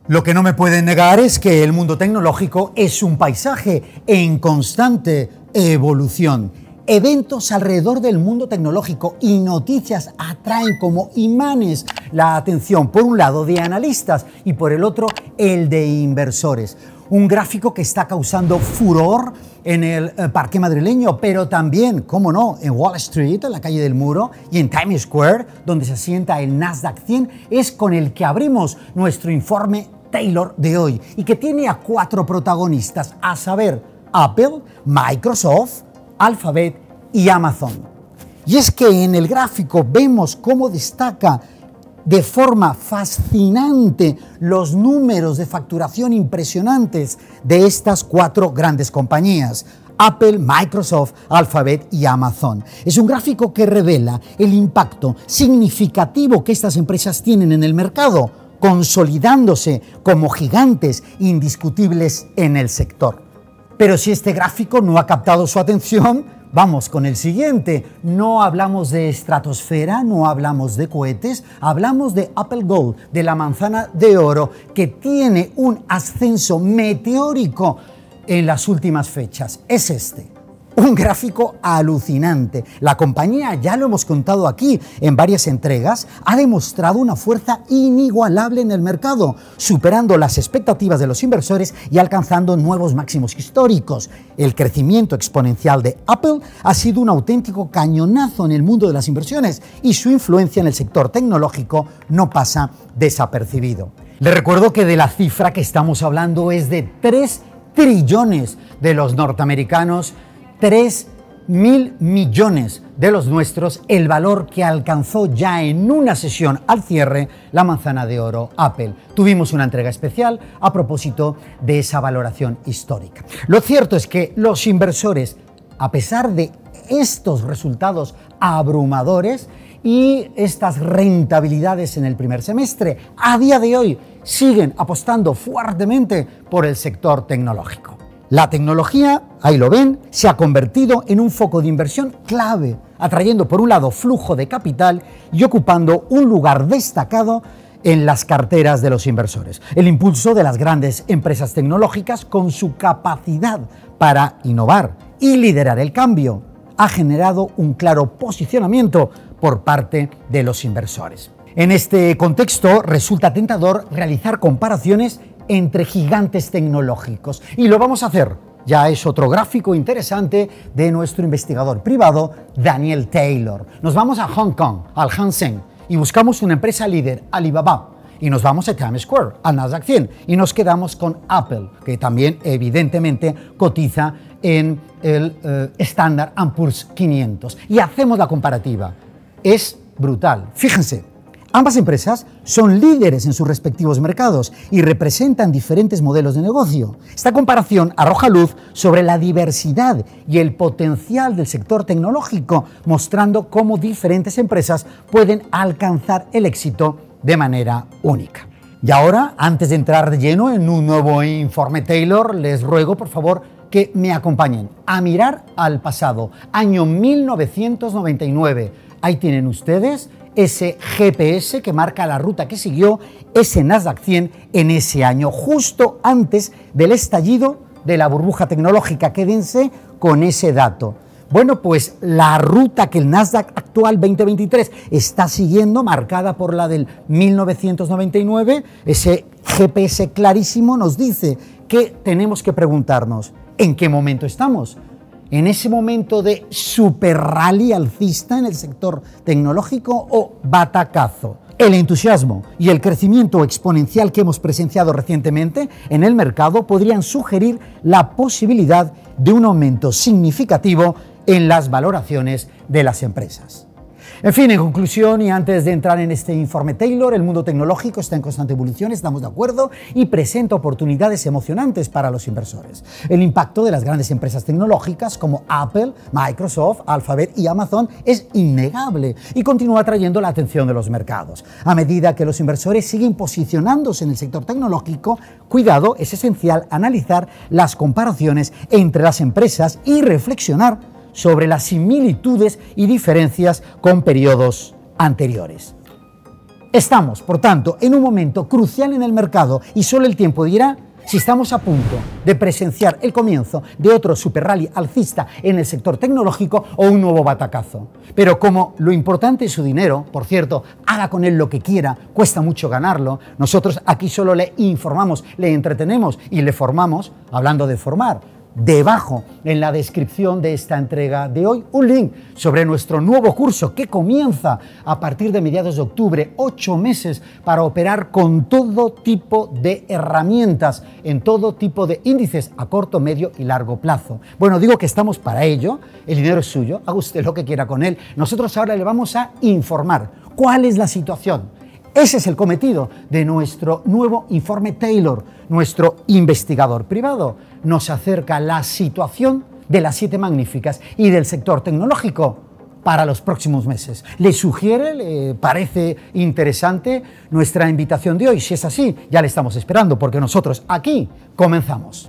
Lo que no me pueden negar es que el mundo tecnológico es un paisaje en constante evolución. Eventos alrededor del mundo tecnológico y noticias atraen como imanes la atención, por un lado, de analistas y por el otro, el de inversores. Un gráfico que está causando furor en el parque madrileño, pero también, cómo no, en Wall Street, en la calle del Muro, y en Times Square, donde se asienta el Nasdaq 100, es con el que abrimos nuestro informe Taylor de hoy, y que tiene a 4 protagonistas, a saber, Apple, Microsoft, Alphabet y Amazon. Y es que en el gráfico vemos cómo destaca de forma fascinante los números de facturación impresionantes de estas 4 grandes compañías: Apple, Microsoft, Alphabet y Amazon. Es un gráfico que revela el impacto significativo que estas empresas tienen en el mercado, consolidándose como gigantes indiscutibles en el sector. Pero si este gráfico no ha captado su atención, vamos con el siguiente. No hablamos de estratosfera, no hablamos de cohetes, hablamos de Apple Gold, de la manzana de oro, que tiene un ascenso meteórico en las últimas fechas. Es este. Un gráfico alucinante. La compañía, ya lo hemos contado aquí en varias entregas, ha demostrado una fuerza inigualable en el mercado, superando las expectativas de los inversores y alcanzando nuevos máximos históricos. El crecimiento exponencial de Apple ha sido un auténtico cañonazo en el mundo de las inversiones y su influencia en el sector tecnológico no pasa desapercibido. Les recuerdo que de la cifra que estamos hablando es de 3 trillones de los norteamericanos, 3.000 millones de los nuestros, el valor que alcanzó ya en una sesión al cierre la manzana de oro Apple. Tuvimos una entrega especial a propósito de esa valoración histórica. Lo cierto es que los inversores, a pesar de estos resultados abrumadores y estas rentabilidades en el primer semestre, a día de hoy siguen apostando fuertemente por el sector tecnológico. La tecnología, ahí lo ven, se ha convertido en un foco de inversión clave, atrayendo por un lado flujo de capital y ocupando un lugar destacado en las carteras de los inversores. El impulso de las grandes empresas tecnológicas, con su capacidad para innovar y liderar el cambio, ha generado un claro posicionamiento por parte de los inversores. En este contexto resulta tentador realizar comparaciones entre gigantes tecnológicos, y lo vamos a hacer. Ya es otro gráfico interesante de nuestro investigador privado, Daniel Taylor. Nos vamos a Hong Kong, al Hang Seng, y buscamos una empresa líder, Alibaba, y nos vamos a Times Square, al Nasdaq 100, y nos quedamos con Apple, que también evidentemente cotiza en el Standard & Poor's 500, y hacemos la comparativa. Es brutal. Fíjense, ambas empresas son líderes en sus respectivos mercados y representan diferentes modelos de negocio. Esta comparación arroja luz sobre la diversidad y el potencial del sector tecnológico, mostrando cómo diferentes empresas pueden alcanzar el éxito de manera única. Y ahora, antes de entrar de lleno en un nuevo informe Taylor, les ruego por favor que me acompañen a mirar al pasado, año 1999. Ahí tienen ustedes ese GPS que marca la ruta que siguió ese Nasdaq 100 en ese año, justo antes del estallido de la burbuja tecnológica. Quédense con ese dato. Bueno, pues la ruta que el Nasdaq actual 2023 está siguiendo, marcada por la del 1999, ese GPS clarísimo nos dice que tenemos que preguntarnos, ¿en qué momento estamos? ¿En ese momento de super rally alcista en el sector tecnológico o batacazo? El entusiasmo y el crecimiento exponencial que hemos presenciado recientemente en el mercado podrían sugerir la posibilidad de un aumento significativo en las valoraciones de las empresas. En fin, en conclusión, y antes de entrar en este informe Taylor, el mundo tecnológico está en constante evolución, estamos de acuerdo, y presenta oportunidades emocionantes para los inversores. El impacto de las grandes empresas tecnológicas como Apple, Microsoft, Alphabet y Amazon es innegable y continúa atrayendo la atención de los mercados. A medida que los inversores siguen posicionándose en el sector tecnológico, cuidado, es esencial analizar las comparaciones entre las empresas y reflexionar sobre las similitudes y diferencias con periodos anteriores. Estamos, por tanto, en un momento crucial en el mercado y solo el tiempo dirá si estamos a punto de presenciar el comienzo de otro super rally alcista en el sector tecnológico o un nuevo batacazo. Pero como lo importante es su dinero, por cierto, haga con él lo que quiera, cuesta mucho ganarlo, nosotros aquí solo le informamos, le entretenemos y le formamos, hablando de formar. Debajo, en la descripción de esta entrega de hoy, un link sobre nuestro nuevo curso que comienza a partir de mediados de octubre, 8 meses para operar con todo tipo de herramientas, en todo tipo de índices a corto, medio y largo plazo. Bueno, digo que estamos para ello, el dinero es suyo, haga usted lo que quiera con él. Nosotros ahora le vamos a informar cuál es la situación. Ese es el cometido de nuestro nuevo informe Taylor. Nuestro investigador privado nos acerca la situación de las 7 magníficas y del sector tecnológico para los próximos meses. ¿Le sugiere, le parece interesante nuestra invitación de hoy? Si es así, ya le estamos esperando porque nosotros aquí comenzamos.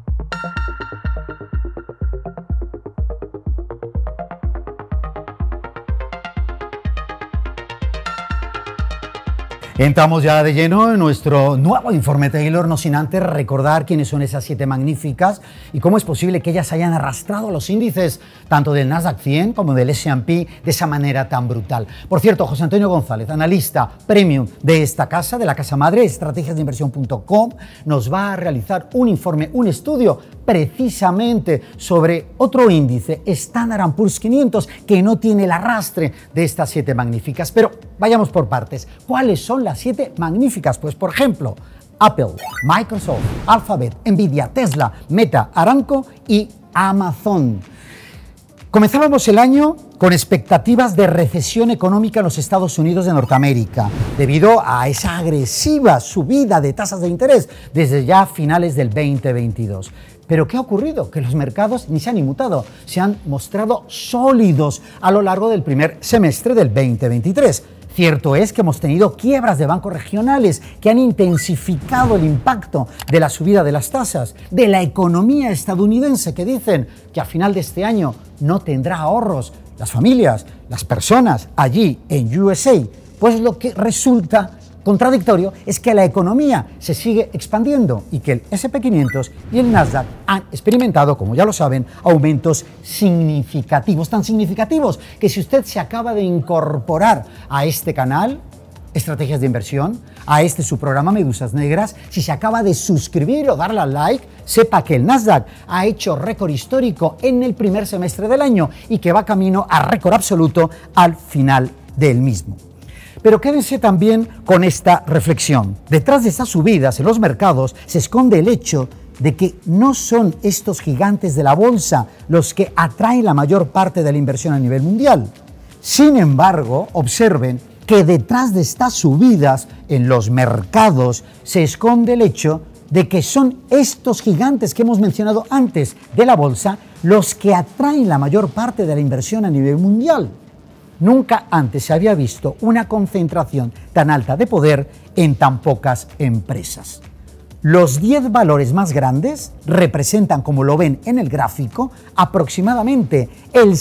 Entramos ya de lleno en nuestro nuevo informe Taylor, no sin antes recordar quiénes son esas 7 magníficas y cómo es posible que ellas hayan arrastrado los índices tanto del Nasdaq 100 como del S&P de esa manera tan brutal. Por cierto, José Antonio González, analista premium de esta casa, de la casa madre, estrategiasdeinversión.com, nos va a realizar un informe, un estudio precisamente sobre otro índice, Standard & Poor's 500, que no tiene el arrastre de estas 7 magníficas. Pero vayamos por partes. ¿Cuáles son las 7 magníficas? Pues, por ejemplo, Apple, Microsoft, Alphabet, Nvidia, Tesla, Meta, Aramco y Amazon. Comenzábamos el año con expectativas de recesión económica en los Estados Unidos de Norteamérica, debido a esa agresiva subida de tasas de interés desde ya finales del 2022. ¿Pero qué ha ocurrido? Que los mercados ni se han inmutado, se han mostrado sólidos a lo largo del primer semestre del 2023. Cierto es que hemos tenido quiebras de bancos regionales que han intensificado el impacto de la subida de las tasas, de la economía estadounidense, que dicen que a final de este año no tendrá ahorros las familias, las personas allí en USA. Pues lo que resulta contradictorio es que la economía se sigue expandiendo y que el S&P 500 y el Nasdaq han experimentado, como ya lo saben, aumentos significativos, tan significativos que si usted se acaba de incorporar a este canal, Estrategias de Inversión, a este su programa Medusas Negras, si se acaba de suscribir o darle al like, sepa que el Nasdaq ha hecho récord histórico en el primer semestre del año y que va camino a récord absoluto al final del mismo. Pero quédense también con esta reflexión. Detrás de estas subidas en los mercados se esconde el hecho de que no son estos gigantes de la bolsa los que atraen la mayor parte de la inversión a nivel mundial. Sin embargo, observen que detrás de estas subidas en los mercados se esconde el hecho de que son estos gigantes que hemos mencionado antes de la bolsa los que atraen la mayor parte de la inversión a nivel mundial. Nunca antes se había visto una concentración tan alta de poder en tan pocas empresas. Los 10 valores más grandes representan, como lo ven en el gráfico, aproximadamente el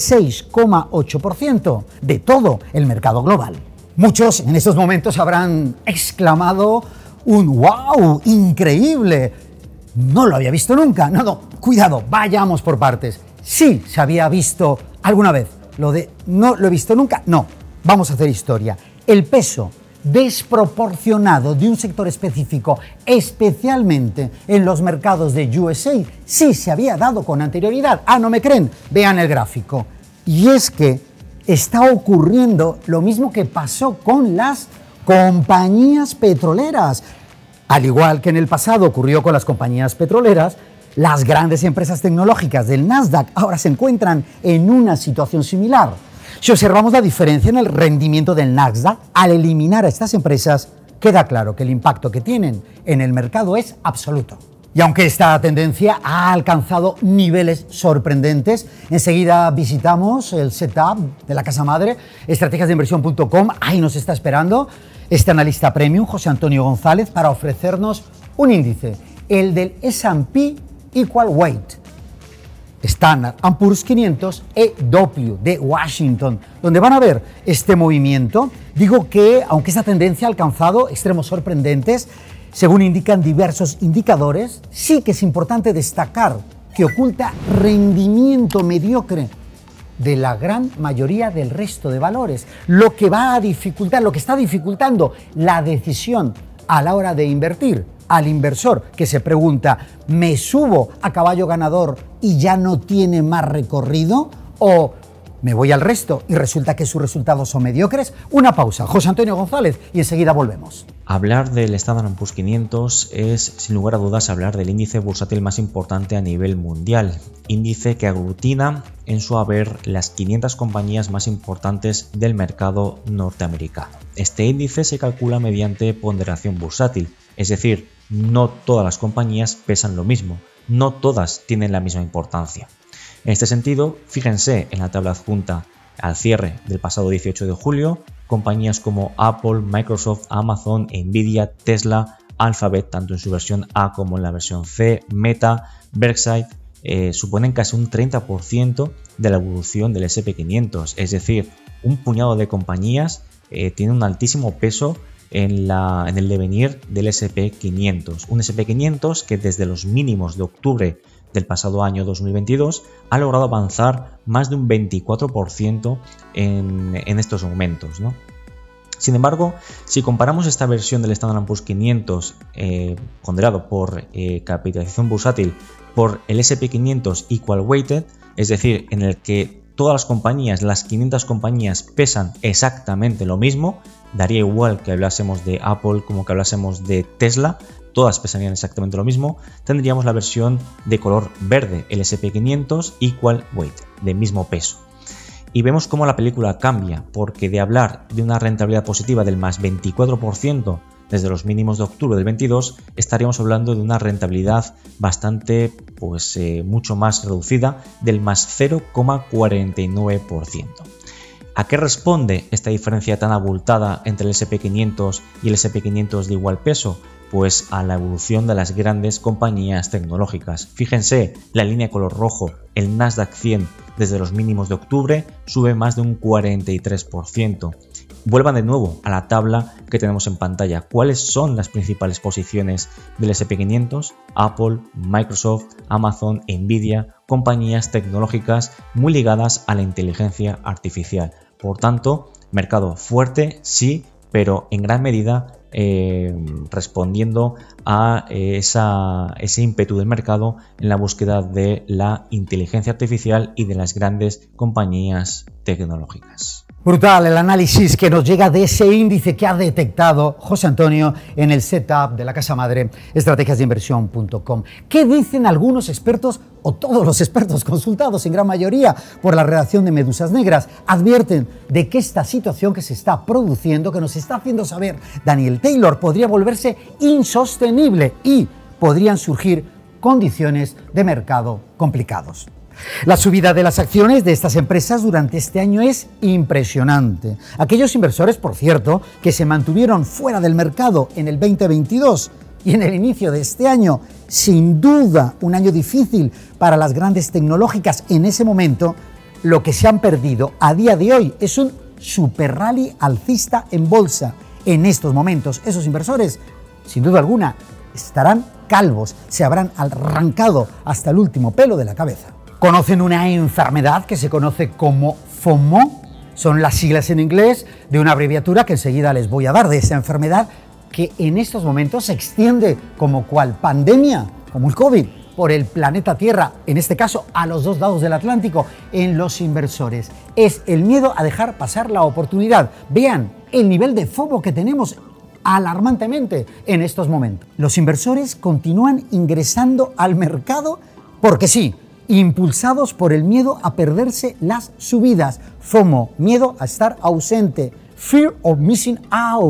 6,8% de todo el mercado global. Muchos en estos momentos habrán exclamado un ¡wow! ¡Increíble! No lo había visto nunca. No, cuidado, vayamos por partes. Sí se había visto alguna vez. Lo de no lo he visto nunca, no. Vamos a hacer historia. El peso desproporcionado de un sector específico, especialmente en los mercados de USA, sí se había dado con anterioridad. Ah, ¿no me creen? Vean el gráfico. Y es que está ocurriendo lo mismo que pasó con las compañías petroleras. Al igual que en el pasado ocurrió con las compañías petroleras, las grandes empresas tecnológicas del Nasdaq ahora se encuentran en una situación similar. Si observamos la diferencia en el rendimiento del Nasdaq, al eliminar a estas empresas, queda claro que el impacto que tienen en el mercado es absoluto. Y aunque esta tendencia ha alcanzado niveles sorprendentes, enseguida visitamos el setup de la casa madre, estrategiasdeinversión.com. Ahí nos está esperando este analista premium, José Antonio González, para ofrecernos un índice, el del S&P Equal Weight. Standard & Poor's 500 EW de Washington, donde van a ver este movimiento. Digo que, aunque esta tendencia ha alcanzado extremos sorprendentes, según indican diversos indicadores, sí que es importante destacar que oculta rendimiento mediocre de la gran mayoría del resto de valores, lo que va a dificultar, lo que está dificultando la decisión a la hora de invertir al inversor que se pregunta, ¿me subo a caballo ganador y ya no tiene más recorrido? ¿O me voy al resto y resulta que sus resultados son mediocres? Una pausa, José Antonio González, y enseguida volvemos. Hablar del Standard & Poor's 500 es, sin lugar a dudas, hablar del índice bursátil más importante a nivel mundial, índice que aglutina en su haber las 500 compañías más importantes del mercado norteamericano. Este índice se calcula mediante ponderación bursátil, es decir, no todas las compañías pesan lo mismo, no todas tienen la misma importancia. En este sentido, fíjense en la tabla adjunta al cierre del pasado 18 de julio, compañías como Apple, Microsoft, Amazon, Nvidia, Tesla, Alphabet, tanto en su versión A como en la versión C, Meta, Berkshire, suponen casi un 30% de la evolución del S&P 500, es decir, un puñado de compañías tiene un altísimo peso en el devenir del S&P 500, un S&P 500 que desde los mínimos de octubre del pasado año 2022 ha logrado avanzar más de un 24% en estos momentos, ¿no? Sin embargo, si comparamos esta versión del Standard & Poor's 500 ponderado por capitalización bursátil por el S&P 500 Equal Weighted, es decir, en el que todas las compañías, las 500 compañías pesan exactamente lo mismo, daría igual que hablásemos de Apple como que hablásemos de Tesla, todas pesarían exactamente lo mismo, tendríamos la versión de color verde, el S&P 500 Equal Weight, de mismo peso. Y vemos cómo la película cambia, porque de hablar de una rentabilidad positiva del más 24% desde los mínimos de octubre del 22, estaríamos hablando de una rentabilidad bastante, mucho más reducida, del más 0,49%. ¿A qué responde esta diferencia tan abultada entre el S&P 500 y el S&P 500 de igual peso? Pues a la evolución de las grandes compañías tecnológicas. Fíjense, la línea color rojo, el Nasdaq 100 desde los mínimos de octubre sube más de un 43%. Vuelvan de nuevo a la tabla que tenemos en pantalla. ¿Cuáles son las principales posiciones del S&P 500? Apple, Microsoft, Amazon, Nvidia, compañías tecnológicas muy ligadas a la inteligencia artificial. Por tanto, mercado fuerte, sí, pero en gran medida respondiendo a ese ímpetu del mercado en la búsqueda de la inteligencia artificial y de las grandes compañías tecnológicas. Brutal el análisis que nos llega de ese índice que ha detectado José Antonio en el setup de la casa madre estrategiasdeinversión.com. ¿Qué dicen algunos expertos o todos los expertos consultados en gran mayoría por la redacción de Medusas Negras? Advierten de que esta situación que se está produciendo, que nos está haciendo saber Daniel Taylor, podría volverse insostenible y podrían surgir condiciones de mercado complicados. La subida de las acciones de estas empresas durante este año es impresionante. Aquellos inversores, por cierto, que se mantuvieron fuera del mercado en el 2022 y en el inicio de este año, sin duda un año difícil para las grandes tecnológicas en ese momento, lo que se han perdido a día de hoy es un super rally alcista en bolsa. En estos momentos, esos inversores, sin duda alguna, estarán calvos, se habrán arrancado hasta el último pelo de la cabeza. ¿Conocen una enfermedad que se conoce como FOMO? Son las siglas en inglés de una abreviatura que enseguida les voy a dar, de esa enfermedad que en estos momentos se extiende como cual pandemia, como el COVID, por el planeta Tierra, en este caso a los dos lados del Atlántico, en los inversores. Es el miedo a dejar pasar la oportunidad. Vean el nivel de FOMO que tenemos alarmantemente en estos momentos. Los inversores continúan ingresando al mercado porque sí, impulsados por el miedo a perderse las subidas. FOMO, miedo a estar ausente. Fear of missing out.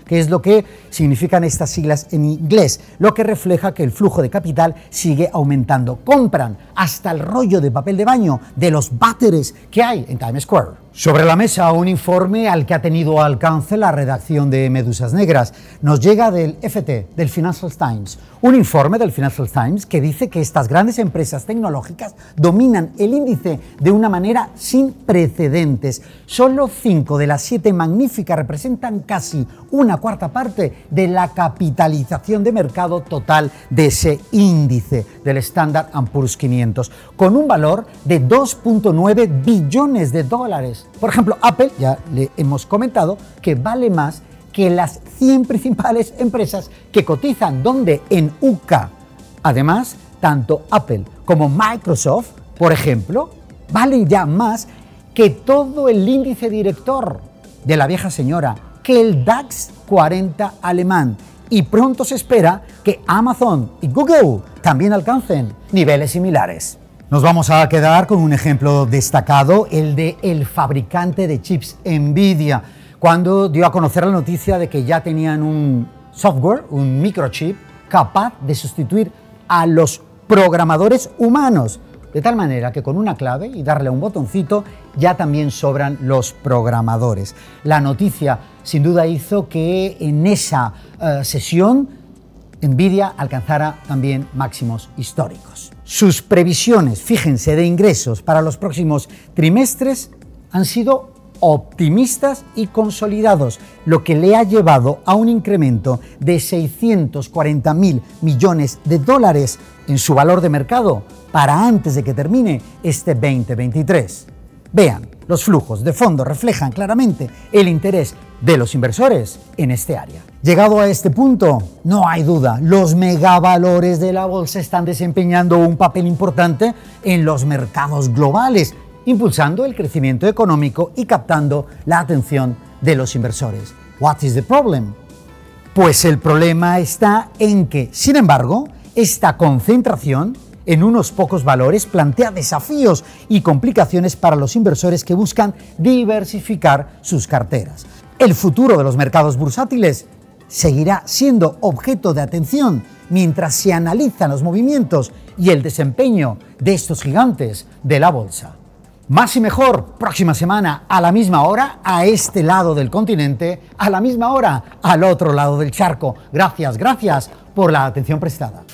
que es lo que significan estas siglas en inglés, lo que refleja que el flujo de capital sigue aumentando. Compran hasta el rollo de papel de baño de los váteres que hay en Times Square. Sobre la mesa, un informe al que ha tenido alcance la redacción de Medusas Negras. Nos llega del FT, del Financial Times. Un informe del Financial Times que dice que estas grandes empresas tecnológicas dominan el índice de una manera sin precedentes. Solo 5 de las 7 magníficas representan casi una cuarta parte de la capitalización de mercado total de ese índice, del Standard & Poor's 500, con un valor de 2,9 billones de dólares. Por ejemplo, Apple, ya le hemos comentado, que vale más que las 100 principales empresas que cotizan, donde en UK. Además, tanto Apple como Microsoft, por ejemplo, valen ya más que todo el índice director de la vieja señora, que el DAX 40 alemán. Y pronto se espera que Amazon y Google también alcancen niveles similares. Nos vamos a quedar con un ejemplo destacado, el de el fabricante de chips Nvidia, cuando dio a conocer la noticia de que ya tenían un software, un microchip, capaz de sustituir a los programadores humanos, de tal manera que con una clave y darle a un botoncito ya también sobran los programadores. La noticia sin duda hizo que en esa sesión Nvidia alcanzara también máximos históricos. Sus previsiones, fíjense, de ingresos para los próximos trimestres han sido optimistas y consolidados, lo que le ha llevado a un incremento de 640.000 millones de dólares en su valor de mercado para antes de que termine este 2023. Vean, los flujos de fondo reflejan claramente el interés de los inversores en este área. Llegado a este punto, no hay duda, los megavalores de la bolsa están desempeñando un papel importante en los mercados globales, impulsando el crecimiento económico y captando la atención de los inversores. What is the problem? Pues el problema está en que, sin embargo, esta concentración en unos pocos valores plantea desafíos y complicaciones para los inversores que buscan diversificar sus carteras. El futuro de los mercados bursátiles seguirá siendo objeto de atención mientras se analizan los movimientos y el desempeño de estos gigantes de la bolsa. Más y mejor, próxima semana a la misma hora, a este lado del continente, a la misma hora, al otro lado del charco. Gracias por la atención prestada.